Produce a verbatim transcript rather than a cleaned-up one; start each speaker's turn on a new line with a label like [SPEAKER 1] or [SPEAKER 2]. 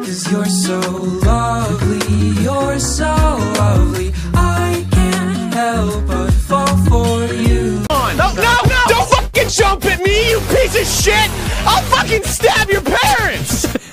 [SPEAKER 1] 'cause you're so lovely, you're so lovely. I can't help but fall for you.
[SPEAKER 2] No, no, no! Don't fucking jump at me, you piece of shit! I'll fucking stab your parents!